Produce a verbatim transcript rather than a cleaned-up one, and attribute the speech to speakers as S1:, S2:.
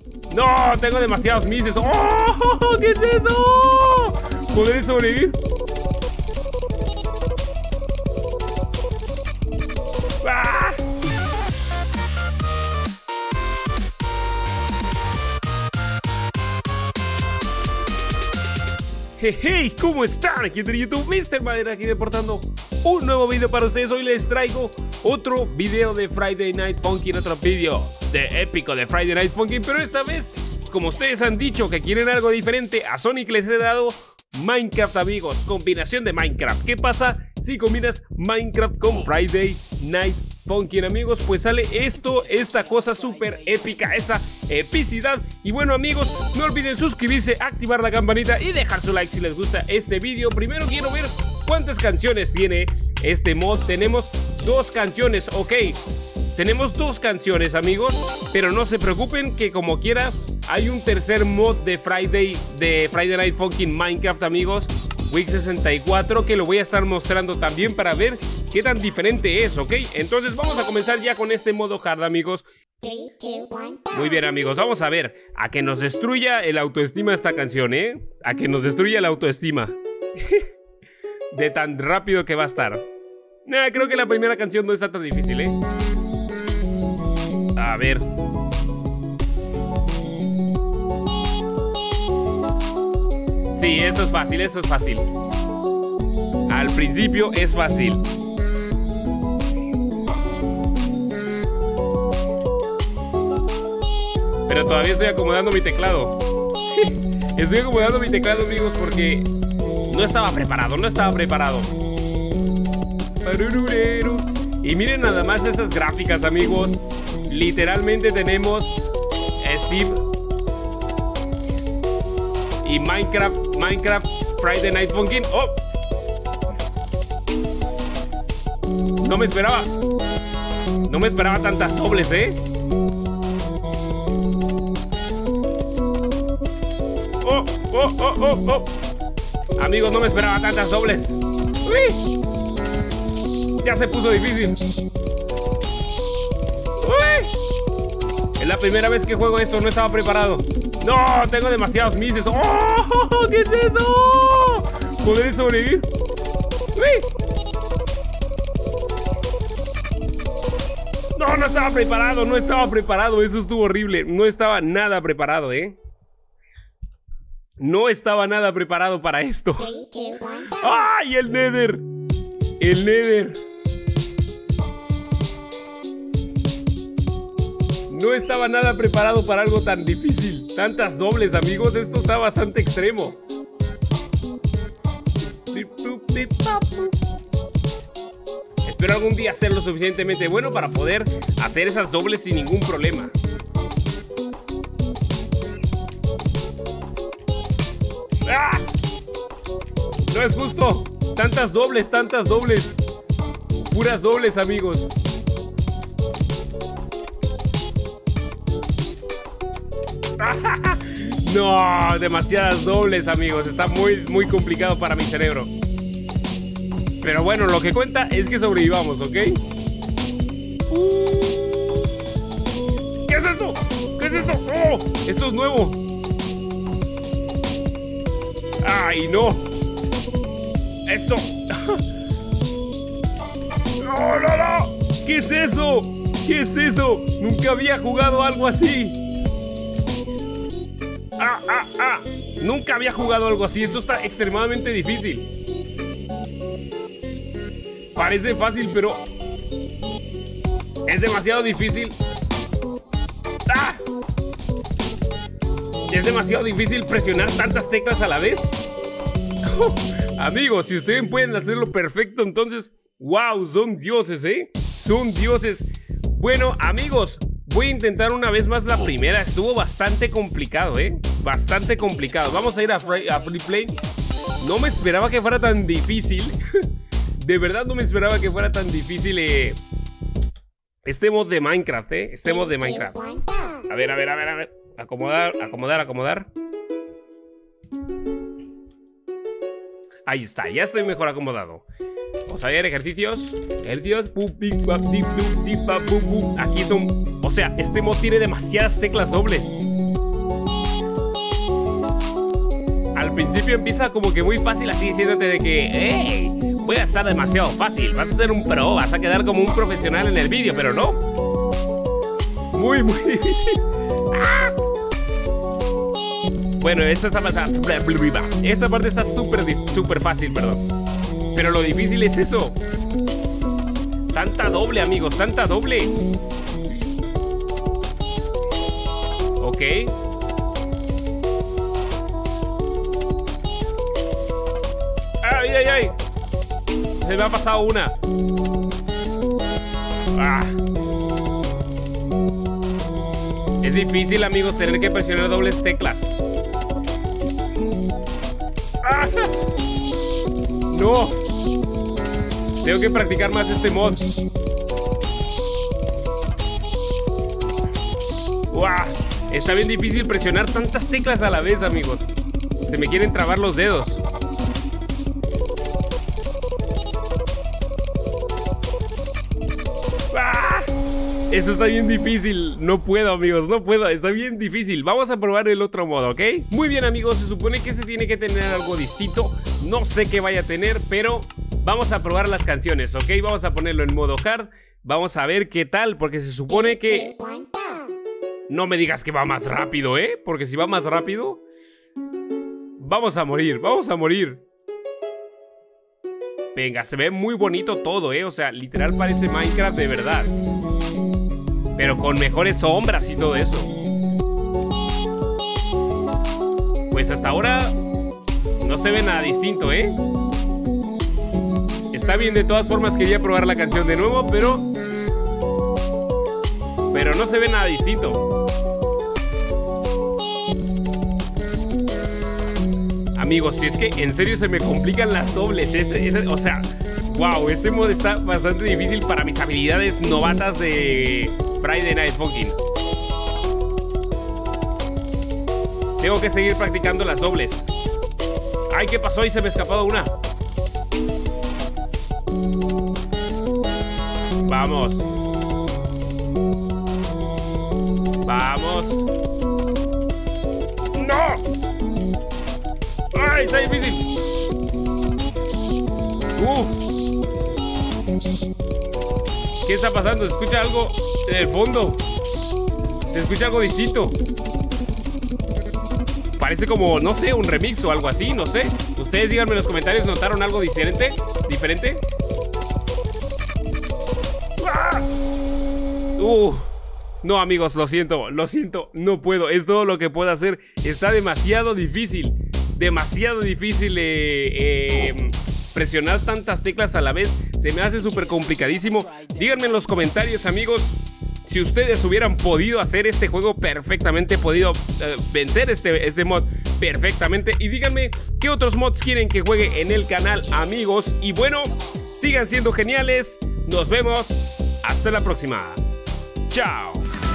S1: No, tengo demasiados mises. ¡Oh! ¿Qué es eso? ¿Podré sobrevivir? ¡Ah! Hey, ¿cómo están? Aquí en YouTube, mister Madera aquí deportando un nuevo video para ustedes. Hoy les traigo otro video de Friday Night Funkin', otro video de épico de Friday Night Funkin', pero esta vez, como ustedes han dicho que quieren algo diferente, a Sonic les he dado Minecraft, amigos, combinación de Minecraft. ¿Qué pasa si combinas Minecraft con Friday Night Funkin', amigos? Pues sale esto, esta cosa súper épica, esta epicidad. Y bueno, amigos, no olviden suscribirse, activar la campanita y dejar su like si les gusta este video. Primero quiero ver cuántas canciones tiene este mod. Tenemos dos canciones, ok. Tenemos dos canciones, amigos, pero no se preocupen que como quiera hay un tercer mod de Friday de Friday Night Funkin' Minecraft, amigos, Week sesenta y cuatro, que lo voy a estar mostrando también para ver qué tan diferente es, ¿ok? Entonces vamos a comenzar ya con este modo hard, amigos. Muy bien, amigos, vamos a ver a que nos destruya el autoestima esta canción, ¿eh? A que nos destruya la autoestima de tan rápido que va a estar. Nah, creo que la primera canción no está tan difícil, ¿eh? A ver. Sí, esto es fácil, esto es fácil. Al principio es fácil. Pero todavía estoy acomodando mi teclado. Estoy acomodando mi teclado, amigos, porque no estaba preparado, no estaba preparado. Y miren nada más esas gráficas, amigos. Literalmente tenemos Steve y Minecraft, Minecraft Friday Night Funkin'. ¡Oh! No me esperaba. No me esperaba tantas dobles, ¿eh? ¡Oh! ¡Oh! ¡Oh! ¡Oh! ¡Oh! Amigos, no me esperaba tantas dobles. ¡Uy! Ya se puso difícil. ¡Uy! Es la primera vez que juego esto, no estaba preparado. No, tengo demasiados mises. ¡Oh! ¿Qué es eso? ¿Podré sobrevivir? ¡Uy! No, no estaba preparado, no estaba preparado. Eso estuvo horrible. No estaba nada preparado, ¿eh? No estaba nada preparado para esto. ¡Ay, el Nether! El Nether. No estaba nada preparado para algo tan difícil. Tantas dobles, amigos. Esto está bastante extremo. Espero algún día ser lo suficientemente bueno para poder hacer esas dobles sin ningún problema. ¡Ah! No es justo. Tantas dobles, tantas dobles. Puras dobles, amigos. No, demasiadas dobles, amigos. Está muy, muy complicado para mi cerebro. Pero bueno, lo que cuenta es que sobrevivamos, ¿ok? ¿Qué es esto? ¿Qué es esto? ¡Oh! Esto es nuevo. ¡Ay, no! Esto. ¡No, no, no! ¿Qué es eso? ¿Qué es eso? Nunca había jugado algo así. ¡Ah, ah, ah! Nunca había jugado algo así. Esto está extremadamente difícil. Parece fácil, pero es demasiado difícil. ¡Ah! Es demasiado difícil presionar tantas teclas a la vez. Amigos, si ustedes pueden hacerlo perfecto, entonces, wow, son dioses, ¿eh? Son dioses. Bueno, amigos, voy a intentar una vez más la primera. Estuvo bastante complicado, ¿eh? Bastante complicado. Vamos a ir a Free, a free Play. No me esperaba que fuera tan difícil. De verdad no me esperaba que fuera tan difícil eh, este mod de Minecraft, ¿eh? Este mod de Minecraft. A ver, a ver, a ver, a ver. Acomodar, acomodar, acomodar. Ahí está, ya estoy mejor acomodado. Vamos a ver, ejercicios. Ejercicios. Aquí son... O sea, este mod tiene demasiadas teclas dobles. al principio empieza como que muy fácil, así diciéndote de que hey, voy a estar demasiado fácil, vas a ser un pro, vas a quedar como un profesional en el vídeo, pero no. Muy, muy difícil. ¡Ah! Bueno, esta, esta, esta parte está súper súper fácil, perdón. Pero lo difícil es eso. Tanta doble, amigos, tanta doble. Ok. Ay, ay, ay. Se me ha pasado una. Ah. Es difícil, amigos, tener que presionar dobles teclas. ¡Ah! ¡No! Tengo que practicar más este mod. ¡Wow! Está bien difícil presionar tantas teclas a la vez, amigos. Se me quieren trabar los dedos. ¡Ah! Eso está bien difícil. No puedo, amigos, no puedo. Está bien difícil. Vamos a probar el otro modo, ¿ok? Muy bien, amigos, se supone que este tiene que tener algo distinto. No sé qué vaya a tener, pero vamos a probar las canciones, ¿ok? Vamos a ponerlo en modo hard. Vamos a ver qué tal, porque se supone que... No me digas que va más rápido, ¿eh? Porque si va más rápido, vamos a morir, vamos a morir. Venga, se ve muy bonito todo, ¿eh? O sea, literal parece Minecraft de verdad. Pero con mejores sombras y todo eso. Pues hasta ahora no se ve nada distinto, ¿eh? Está bien, de todas formas quería probar la canción de nuevo, pero... Pero no se ve nada distinto. Amigos, si es que en serio se me complican las dobles, ese, ese, o sea, wow, este mod está bastante difícil para mis habilidades novatas de Friday Night Funkin'. Tengo que seguir practicando las dobles. Ay, ¿qué pasó? Y se me ha escapado una. Vamos. Vamos. ¡No! ¡Ay, está difícil! ¡Uf! ¿Qué está pasando? ¿Se escucha algo en el fondo? ¿Se escucha algo distinto? Parece como, no sé, un remix o algo así, no sé. Ustedes díganme en los comentarios, ¿notaron algo diferente? ¿Diferente? ¡Ah! ¡Uf! No, amigos, lo siento, lo siento, no puedo. Es todo lo que puedo hacer. Está demasiado difícil. Demasiado difícil eh, eh, presionar tantas teclas a la vez. Se me hace súper complicadísimo. Díganme en los comentarios, amigos, si ustedes hubieran podido hacer este juego perfectamente, podido eh, vencer este, este mod perfectamente. Y díganme qué otros mods quieren que juegue en el canal, amigos. Y bueno, sigan siendo geniales. Nos vemos. Hasta la próxima. Chao.